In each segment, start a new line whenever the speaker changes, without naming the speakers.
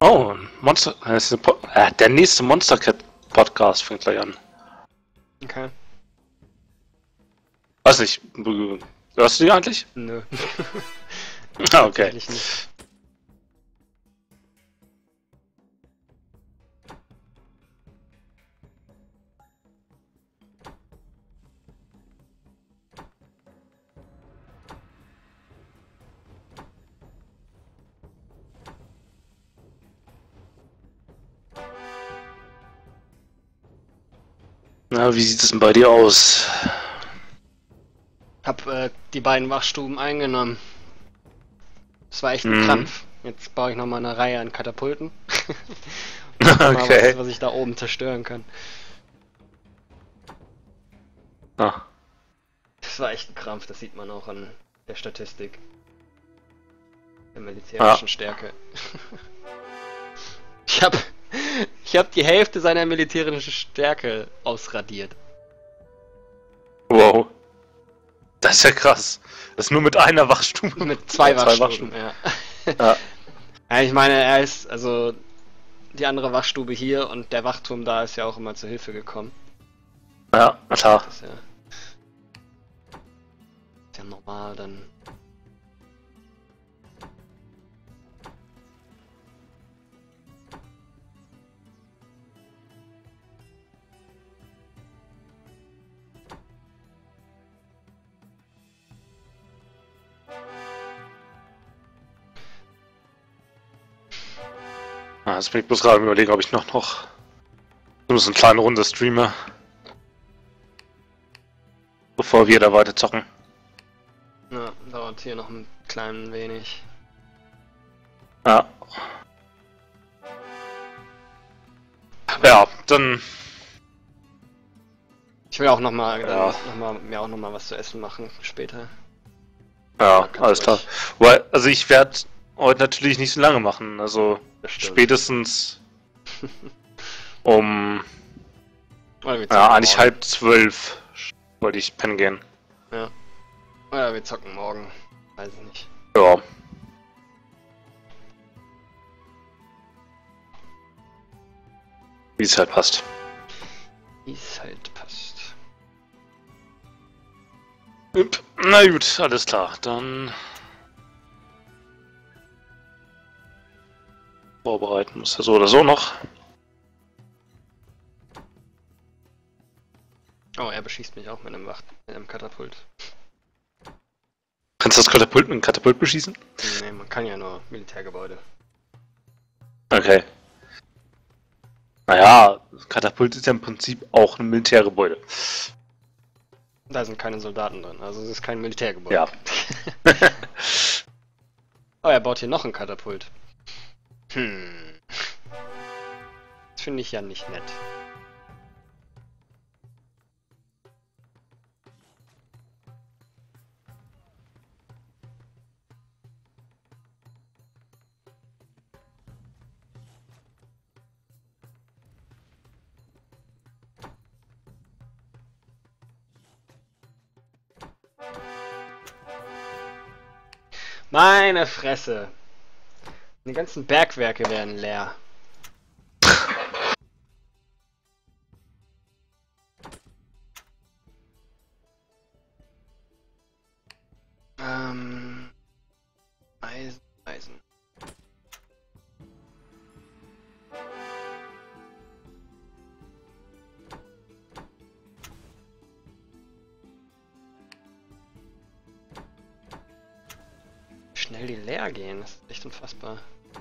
Oh, Monster. Der nächste Monster Cat Podcast fängt gleich an.
Okay.
Weiß nicht, hörst du die eigentlich?
Nö.
Ah, okay.
Tatsächlich nicht.
Na, wie sieht es denn bei dir aus?
Hab die beiden Wachstuben eingenommen. Das war echt ein Krampf. Jetzt baue ich nochmal eine Reihe an Katapulten.
Okay.
Was ich da oben zerstören kann.
Ah.
Das war echt ein Krampf, das sieht man auch an der Statistik. Der militärischen Stärke. Ich hab die Hälfte seiner militärischen Stärke ausradiert.
Wow. Das ist ja krass. Das ist nur mit einer Wachstube.
Mit zwei Wachstuben, ja.
Ja.
Ja, ich meine, er ist, also die andere Wachstube hier und der Wachturm da ist ja auch immer zur Hilfe gekommen.
Ja, klar.
Das ist ja normal dann.
Jetzt bin ich bloß gerade am Überlegen, ob ich noch so eine kleine Runde streame. Bevor wir da weiter zocken.
Ja, dauert hier noch ein klein wenig.
Ja. Ja, dann.
Ich will auch nochmal
Ja.
mir auch noch mal was zu essen machen später.
Ja,
Kannst
alles
du
klar. Weil, also ich werde heute natürlich nicht so lange machen. Also
Bestimmt.
spätestens um
Oder wir zocken
ja, eigentlich
morgen.
11:30 wollte ich pennen gehen.
Ja. Oder wir zocken morgen. Weiß ich nicht.
Ja. Wie es halt passt.
Wie es halt passt.
Na gut, alles klar. Dann vorbereiten muss er so oder so noch.
Oh, er beschießt mich auch mit einem Katapult.
Kannst du das Katapult mit einem Katapult beschießen?
Nee, man kann ja nur Militärgebäude.
Okay. Naja, Katapult ist ja im Prinzip auch ein Militärgebäude.
Da sind keine Soldaten drin, also es ist kein Militärgebäude.
Ja.
Oh, er baut hier noch ein Katapult. Das finde ich ja nicht nett. Meine Fresse! Die ganzen Bergwerke werden leer. Eisen. Wie schnell die leer gehen, das ist echt unfassbar.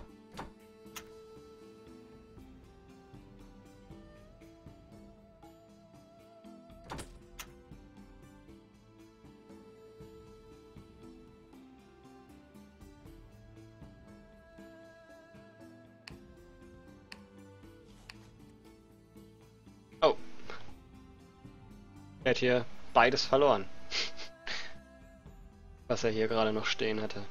Oh. Er hat hier beides verloren. Was er hier gerade noch stehen hatte.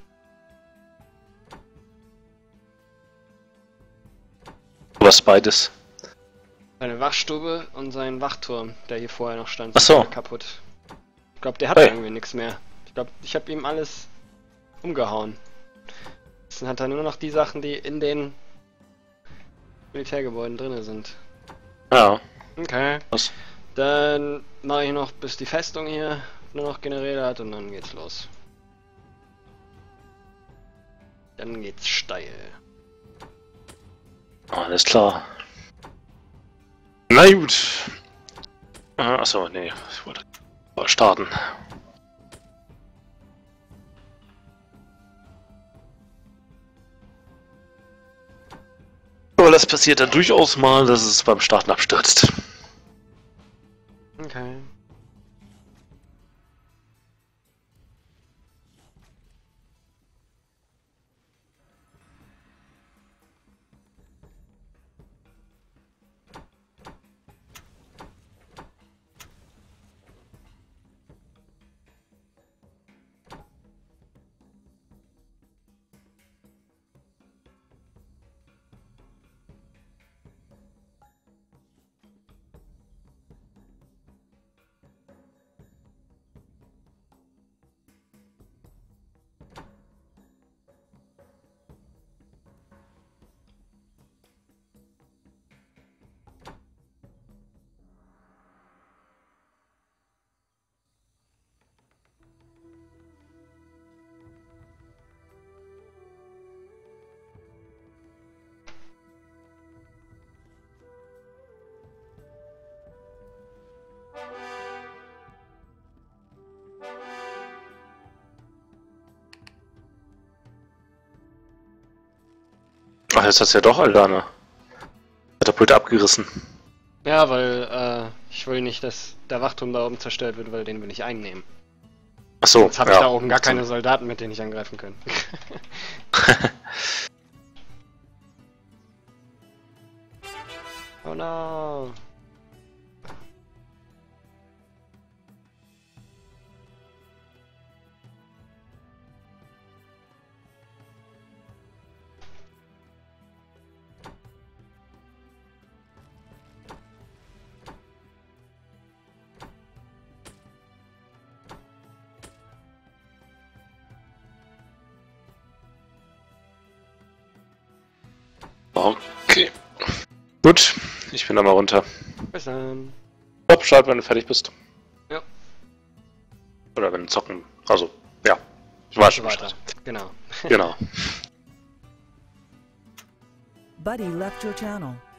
Was beides?
Seine Wachstube und sein Wachturm, der hier vorher noch stand,
Ach so.
sind kaputt. Ich glaube, der hat
Hey.
irgendwie nichts mehr. Ich glaube, ich habe ihm alles umgehauen. Jetzt hat er nur noch die Sachen, die in den Militärgebäuden drin sind.
Ja.
Okay.
Was?
Dann mache ich noch, bis die Festung hier nur noch Generäle hat und dann geht's los. Dann geht's steil.
Alles klar. Na gut. Achso, nee. Ich wollte starten. Aber das passiert dann durchaus mal, dass es beim Starten abstürzt.
Okay.
Ach, jetzt hat's ja doch Aldana. Katapulte abgerissen.
Ja, weil ich will nicht, dass der Wachturm da oben zerstört wird, weil den will ich einnehmen.
Achso,
Jetzt habe ich da oben gar keine Soldaten, mit denen ich angreifen kann. Oh no!
Okay. Gut, ich bin da mal runter.
Bis dann.
Stopp, Bescheid, wenn du fertig bist.
Ja.
Oder wenn du zocken. Also, ja. Ich weiß schon
Weiter.
Bescheid.
Genau.
Genau.
Buddy left your channel.